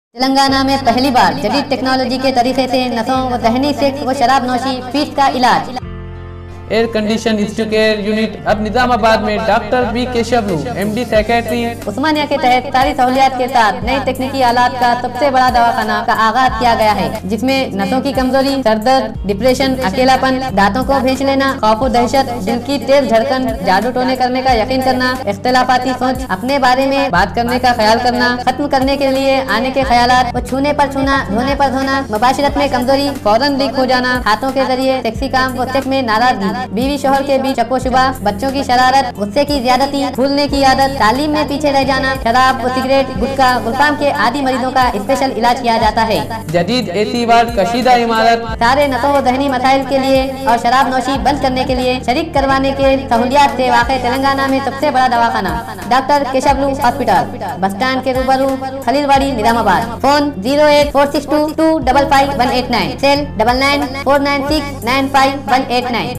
तेलंगाना में पहली बार जदीद टेक्नोलॉजी के तरीके से नसों व ज़हनी सेक्स व शराब नौशी फीस का इलाज। Air condition institute care unit अब निजामाबाद में doctor B Keshavulu MD secretary Osmania के तहत सारी सहूलियात के साथ नई तकनीकी आलात का सबसे बड़ा दवाखाना का आगाज किया गया है, जिसमें नसों की कमजोरी, सरदर्द, डिप्रेशन, अकेलापन, दांतों को भींच लेना, खौफ व दहशत, दिल की तेज धड़कन, जादू टोने करने का यकीन करना, इख्तिलाफाती सोच, अपने बारे में बात करने का ख्याल करना, खत्म करने के लिए आने के ख्यालात, वो छूने पर छूना, धोने पर धोना, मुबाशिरत में कमजोरी, फौरन लीक हो जाना, हाथों के जरिए सेक्सी काम व सेक्स में नाराजगी, बीवी शोहर के बीच शकोशुबा, बच्चों की शरारत, गुस्से की ज्यादती, भूलने की आदत, तालीम में पीछे रह जाना, शराब व सिगरेट, गुटखा, गुलफाम के आदि मरीजों का स्पेशल इलाज किया जाता है। जदीद AC वार्ड, कशीदा इमारत, सारे नसों व ज़हनी मसाइल के लिए और शराब नौशी बंद करने के लिए शरीक करवाने के सहूलियात से वाक़ तेलंगाना में सबसे बड़ा दवाखाना doctor Keshavulu hospital, bus stand के रूबरू, खलीलवाड़ी, निजामाबाद। Phone 08462255189, cell 9949695189।